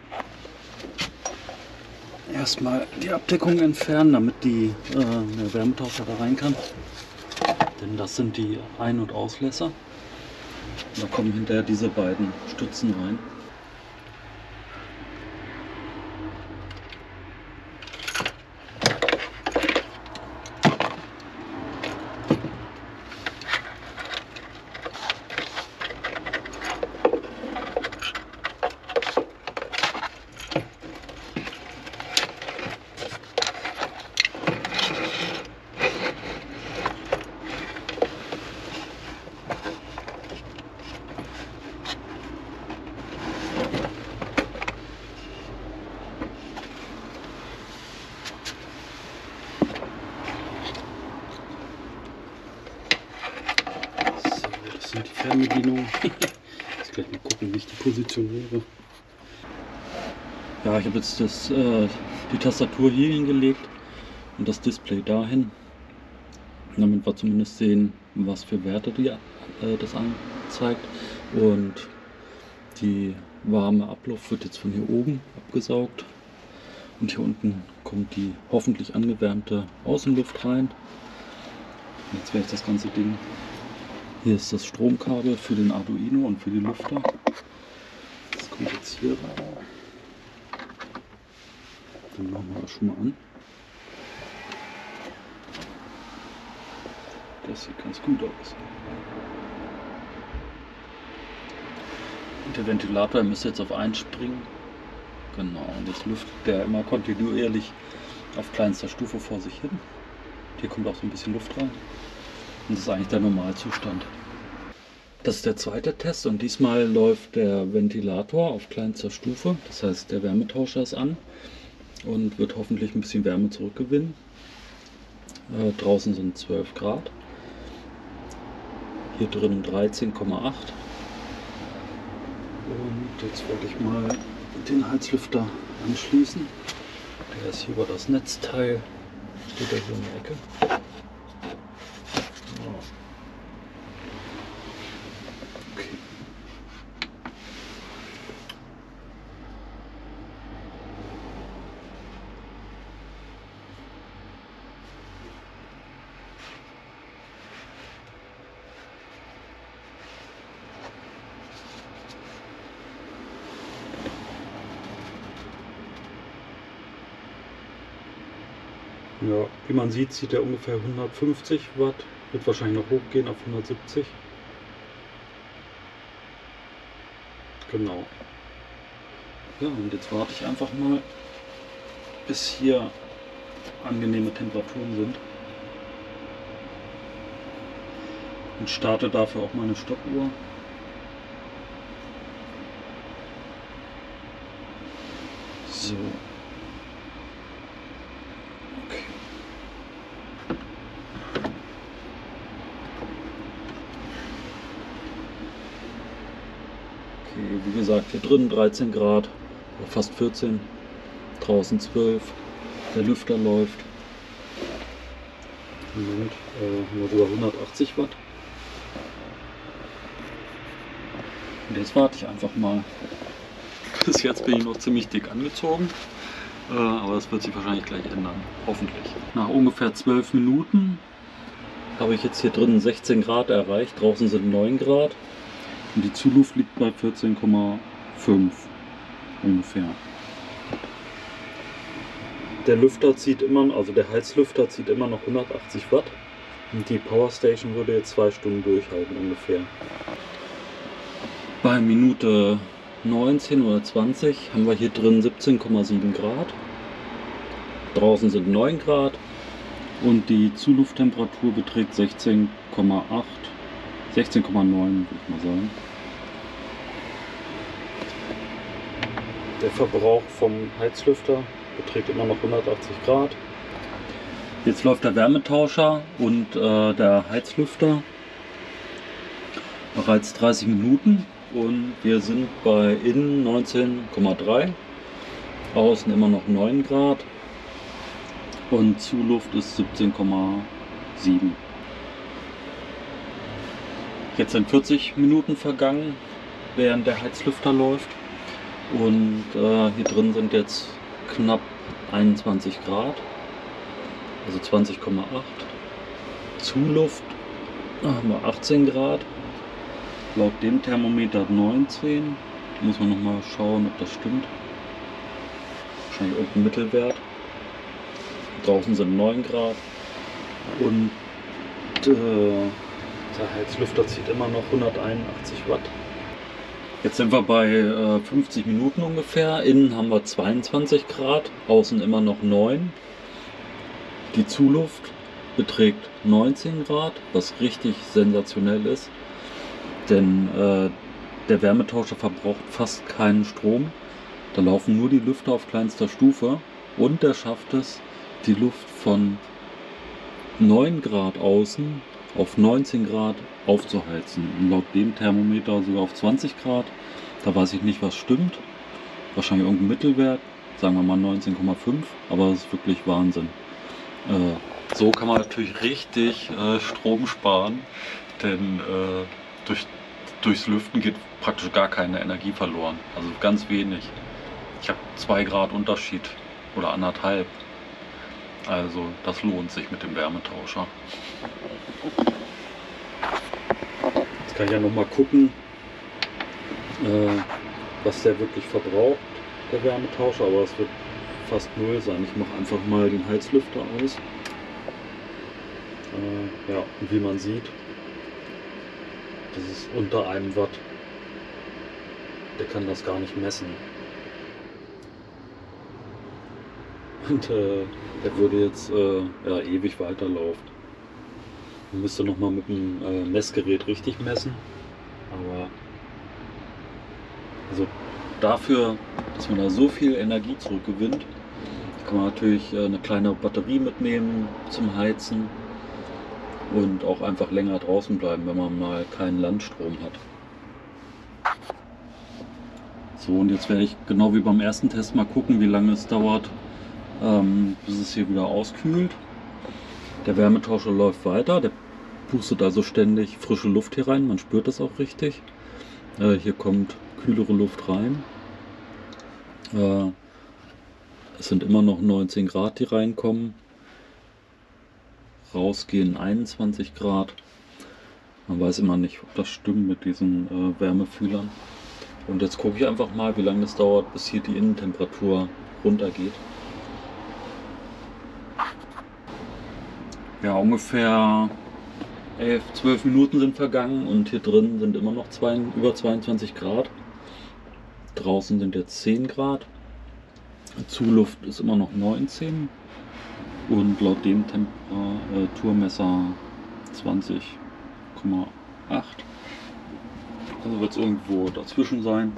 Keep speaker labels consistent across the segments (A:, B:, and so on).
A: Erstmal die Abdeckung entfernen, damit der Wärmetauscher da rein kann. Denn das sind die Ein- und Auslässer. Und da kommen hinterher diese beiden Stützen rein. Das sind die Fernbedienungen. Jetzt gleich mal gucken, wie ich die positioniere. Ja, ich habe jetzt die Tastatur hier hingelegt und das Display dahin, damit wir zumindest sehen, was für Werte das anzeigt. Und die warme Abluft wird jetzt von hier oben abgesaugt und hier unten kommt die hoffentlich angewärmte Außenluft rein. Jetzt werde ich das ganze Ding. Hier ist das Stromkabel für den Arduino und für die Lüfter. Das kommt jetzt hier rein. Dann machen wir das schon mal an. Das sieht ganz gut aus. Und der Ventilator müsste jetzt auf 1 springen. Genau, und jetzt lüftet der immer kontinuierlich auf kleinster Stufe vor sich hin. Hier kommt auch so ein bisschen Luft rein. Und das ist eigentlich der Normalzustand. Das ist der zweite Test und diesmal läuft der Ventilator auf kleinster Stufe. Das heißt, der Wärmetauscher ist an und wird hoffentlich ein bisschen Wärme zurückgewinnen. Draußen sind 12 Grad. Hier drin 13,8. Und jetzt wollte ich mal den Heizlüfter anschließen. Der ist hier über das Netzteil. Steht da so in der Ecke. Okay. Ja, wie man sieht, zieht er ungefähr 150 Watt, wird wahrscheinlich noch hochgehen auf 170. Genau. Ja, und jetzt warte ich einfach mal, bis hier angenehme Temperaturen sind. Und starte dafür auch meine Stoppuhr. So. Wie gesagt, hier drin 13 Grad, fast 14, draußen 12, der Lüfter läuft. Moment, nur sogar 180 Watt. Und jetzt warte ich einfach mal. Bis jetzt bin ich noch ziemlich dick angezogen, aber das wird sich wahrscheinlich gleich ändern, hoffentlich. Nach ungefähr 12 Minuten habe ich jetzt hier drin 16 Grad erreicht, draußen sind 9 Grad. Und die Zuluft liegt bei 14,5 ungefähr. Der Lüfter zieht immer, also der Heizlüfter zieht immer noch 180 Watt. Und die Powerstation würde jetzt 2 Stunden durchhalten ungefähr. Bei Minute 19 oder 20 haben wir hier drin 17,7 Grad. Draußen sind 9 Grad. Und die Zulufttemperatur beträgt 16,8. 16,9 würde ich mal sagen. Der Verbrauch vom Heizlüfter beträgt immer noch 180 Grad. Jetzt läuft der Wärmetauscher und der Heizlüfter bereits 30 Minuten und wir sind bei innen 19,3, außen immer noch 9 Grad und Zuluft ist 17,7. Jetzt sind 40 Minuten vergangen, während der Heizlüfter läuft. Und hier drin sind jetzt knapp 21 Grad, also 20,8. Zuluft haben wir 18 Grad. Laut dem Thermometer 19. Muss man nochmal schauen, ob das stimmt. Wahrscheinlich irgendein Mittelwert. Draußen sind 9 Grad. Und der Heizlüfter zieht immer noch 181 Watt. Jetzt sind wir bei 50 Minuten ungefähr. Innen haben wir 22 Grad, außen immer noch 9. Die Zuluft beträgt 19 Grad, was richtig sensationell ist. Denn der Wärmetauscher verbraucht fast keinen Strom. Da laufen nur die Lüfter auf kleinster Stufe und der schafft es, die Luft von 9 Grad außen auf 19 Grad aufzuheizen. Und laut dem Thermometer sogar auf 20 Grad. Da weiß ich nicht, was stimmt. Wahrscheinlich irgendein Mittelwert, sagen wir mal 19,5, aber das ist wirklich Wahnsinn. So kann man natürlich richtig Strom sparen, denn durchs Lüften geht praktisch gar keine Energie verloren, also ganz wenig. Ich habe 2 Grad Unterschied oder 1,5. Also das lohnt sich mit dem Wärmetauscher. Jetzt kann ich ja noch mal gucken, was der wirklich verbraucht, der Wärmetauscher, aber es wird fast 0 sein. Ich mache einfach mal den Heizlüfter aus. Ja, und wie man sieht, das ist unter 1 Watt. Der kann das gar nicht messen. Und der würde jetzt ja, ewig weiterlaufen. Man müsste nochmal mit dem Messgerät richtig messen. Aber also dafür, dass man da so viel Energie zurückgewinnt, kann man natürlich eine kleine Batterie mitnehmen zum Heizen und auch einfach länger draußen bleiben, wenn man mal keinen Landstrom hat. So, und jetzt werde ich genau wie beim ersten Test mal gucken, wie lange es dauert, bis es hier wieder auskühlt. Der Wärmetauscher läuft weiter, der pustet also ständig frische Luft hier rein, man spürt das auch richtig. Hier kommt kühlere Luft rein. Es sind immer noch 19 Grad, die reinkommen. Rausgehen 21 Grad. Man weiß immer nicht, ob das stimmt mit diesen Wärmefühlern. Und jetzt gucke ich einfach mal, wie lange es dauert, bis hier die Innentemperatur runtergeht. Ja, ungefähr 11-12 Minuten sind vergangen und hier drin sind immer noch über 22 Grad. Draußen sind jetzt 10 Grad. Zuluft ist immer noch 19 und laut dem Temperaturmesser 20,8. Also wird es irgendwo dazwischen sein.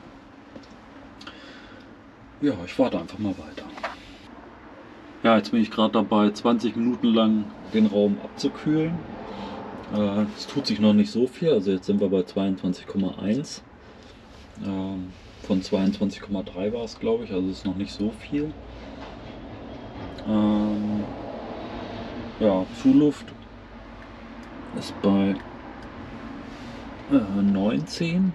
A: Ja, ich warte einfach mal weiter. Ja, jetzt bin ich gerade dabei, 20 Minuten lang den Raum abzukühlen. Es tut sich noch nicht so viel, also jetzt sind wir bei 22,1. Von 22,3 war es, glaube ich, also ist noch nicht so viel. Ja, Zuluft ist bei 19.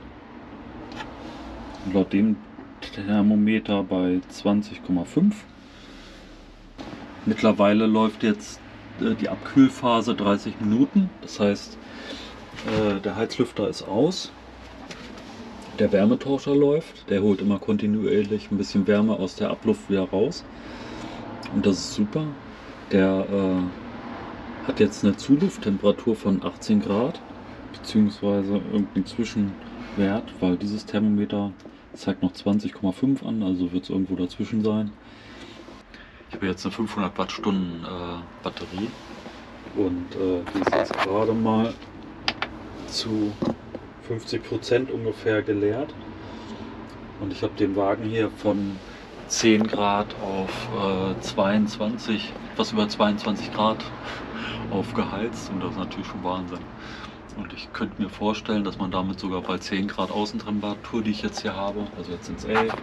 A: Laut dem Thermometer bei 20,5. Mittlerweile läuft jetzt die Abkühlphase 30 Minuten. Das heißt, der Heizlüfter ist aus. Der Wärmetauscher läuft. Der holt immer kontinuierlich ein bisschen Wärme aus der Abluft wieder raus. Und das ist super. Der hat jetzt eine Zulufttemperatur von 18 Grad. Beziehungsweise irgendeinen Zwischenwert, weil dieses Thermometer zeigt noch 20,5 an. Also wird es irgendwo dazwischen sein. Ich habe jetzt eine 500 Wattstunden Batterie und die ist jetzt gerade mal zu 50% ungefähr geleert. Und ich habe den Wagen hier von 10 Grad auf 22, etwas über 22 Grad aufgeheizt und das ist natürlich schon Wahnsinn. Und ich könnte mir vorstellen, dass man damit sogar bei 10 Grad Außentemperatur, die ich jetzt hier habe, also jetzt sind es 11,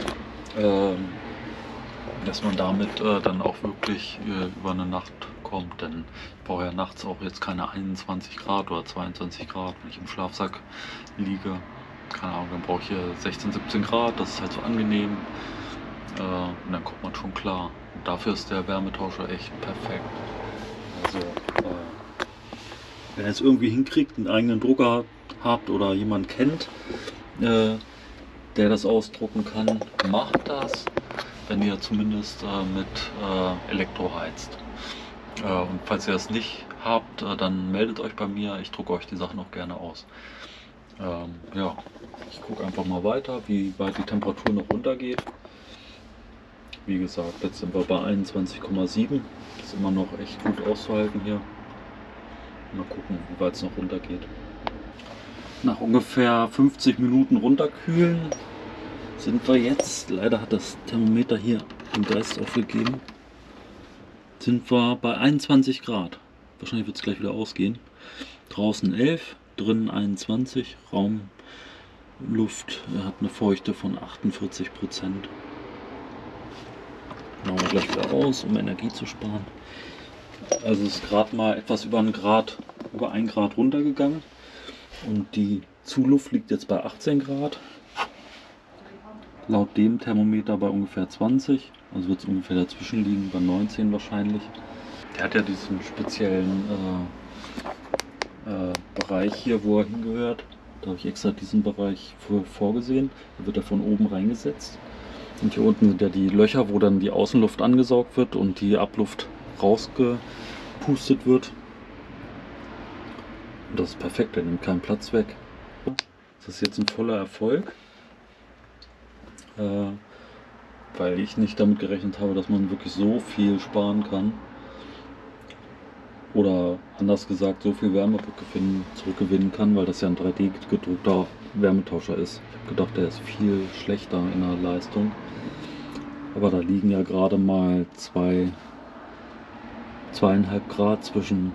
A: dass man damit dann auch wirklich über eine Nacht kommt, denn ich brauche ja nachts auch jetzt keine 21 Grad oder 22 Grad, wenn ich im Schlafsack liege. keine Ahnung, dann brauche ich hier 16, 17 Grad, das ist halt so angenehm. Und dann kommt man schon klar. Und dafür ist der Wärmetauscher echt perfekt. Also, wenn ihr es irgendwie hinkriegt, einen eigenen Drucker habt oder jemand kennt, der das ausdrucken kann, macht das, wenn ihr zumindest mit Elektro heizt. Und falls ihr das nicht habt, dann meldet euch bei mir, ich drucke euch die Sachen auch gerne aus. Ja, ich gucke einfach mal weiter, wie weit die Temperatur noch runtergeht. Wie gesagt, jetzt sind wir bei 21,7. Das ist immer noch echt gut auszuhalten hier. Mal gucken, wie weit es noch runtergeht. Nach ungefähr 50 Minuten runterkühlen sind wir jetzt, leider hat das Thermometer hier den Geist aufgegeben, sind wir bei 21 Grad. Wahrscheinlich wird es gleich wieder ausgehen. Draußen 11, drinnen 21, Raumluft hat eine Feuchte von 48%. Machen wir gleich wieder aus, um Energie zu sparen. Also es ist gerade mal etwas über 1 Grad runtergegangen und die Zuluft liegt jetzt bei 18 Grad. Laut dem Thermometer bei ungefähr 20, also wird es ungefähr dazwischen liegen, bei 19 wahrscheinlich. Der hat ja diesen speziellen Bereich hier, wo er hingehört. Da habe ich extra diesen Bereich vorgesehen. Da wird er von oben reingesetzt. Und hier unten sind ja die Löcher, wo dann die Außenluft angesaugt wird und die Abluft rausgepustet wird. Und das ist perfekt, der nimmt keinen Platz weg. Das ist jetzt ein voller Erfolg, weil ich nicht damit gerechnet habe, dass man wirklich so viel sparen kann. Oder anders gesagt, so viel Wärme zurückgewinnen kann, weil das ja ein 3D gedruckter Wärmetauscher ist. Ich habe gedacht, der ist viel schlechter in der Leistung. Aber da liegen ja gerade mal 2,5 Grad zwischen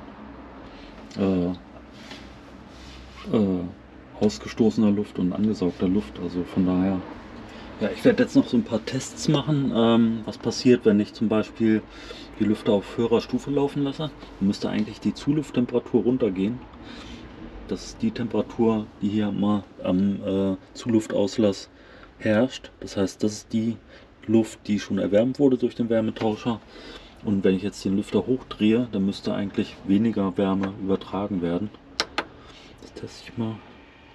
A: ausgestoßener Luft und angesaugter Luft. Also von daher, ja, ich werde jetzt noch so ein paar Tests machen, was passiert, wenn ich zum Beispiel die Lüfter auf höherer Stufe laufen lasse. Dann müsste eigentlich die Zulufttemperatur runtergehen. Das ist die Temperatur, die hier mal am Zuluftsauslass herrscht. Das heißt, das ist die Luft, die schon erwärmt wurde durch den Wärmetauscher. Und wenn ich jetzt den Lüfter hochdrehe, dann müsste eigentlich weniger Wärme übertragen werden. Das teste ich mal.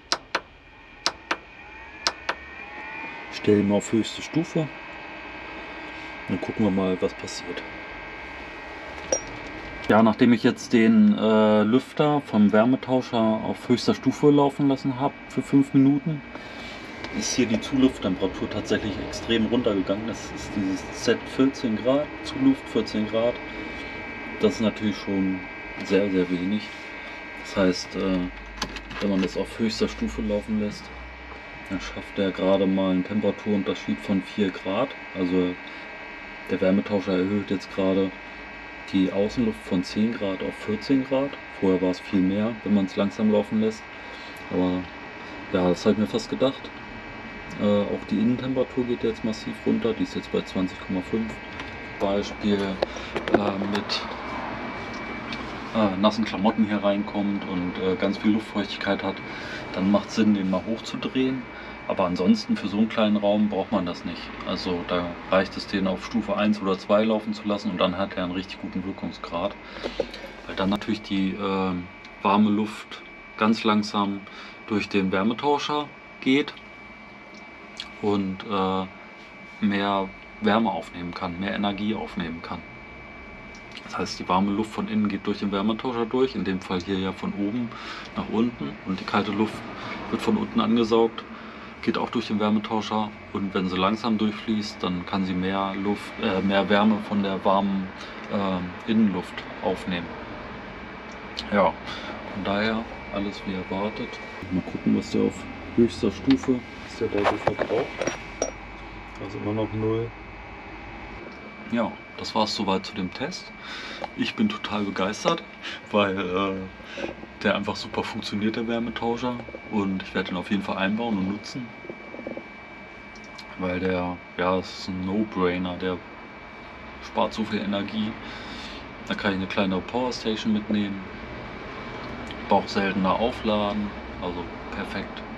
A: Ich stelle ihn mal auf höchste Stufe. Dann gucken wir mal, was passiert. Ja, nachdem ich jetzt den Lüfter vom Wärmetauscher auf höchster Stufe laufen lassen habe für 5 Minuten, ist hier die Zulufttemperatur tatsächlich extrem runtergegangen. Das ist dieses Z 14 Grad, Zuluft 14 Grad. Das ist natürlich schon sehr, sehr wenig. Das heißt, wenn man das auf höchster Stufe laufen lässt, dann schafft er gerade mal einen Temperaturunterschied von 4 Grad. Also der Wärmetauscher erhöht jetzt gerade die Außenluft von 10 Grad auf 14 Grad. Vorher war es viel mehr, wenn man es langsam laufen lässt. Aber ja, das habe ich mir fast gedacht. Auch die Innentemperatur geht jetzt massiv runter. Die ist jetzt bei 20,5. Beispiel mit nassen Klamotten hier reinkommt und ganz viel Luftfeuchtigkeit hat, dann macht es Sinn, den mal hochzudrehen. Aber ansonsten für so einen kleinen Raum braucht man das nicht. Also da reicht es, den auf Stufe 1 oder 2 laufen zu lassen und dann hat er einen richtig guten Wirkungsgrad. Weil dann natürlich die warme Luft ganz langsam durch den Wärmetauscher geht und mehr Wärme aufnehmen kann, mehr Energie aufnehmen kann. Das heißt, die warme Luft von innen geht durch den Wärmetauscher durch, in dem Fall hier ja von oben nach unten, und die kalte Luft wird von unten angesaugt, geht auch durch den Wärmetauscher, und wenn sie langsam durchfließt, dann kann sie mehr Wärme von der warmen Innenluft aufnehmen. Ja, von daher alles wie erwartet. Mal gucken, was der auf höchster Stufe ist, der da so verbraucht. Also immer noch 0. Ja, das war es soweit zu dem Test. Ich bin total begeistert, weil der einfach super funktioniert, der Wärmetauscher. Und ich werde ihn auf jeden Fall einbauen und nutzen. Weil der, ja, es ist ein No-Brainer, der spart so viel Energie. Da kann ich eine kleinere Powerstation mitnehmen. Brauche seltener aufladen, also perfekt.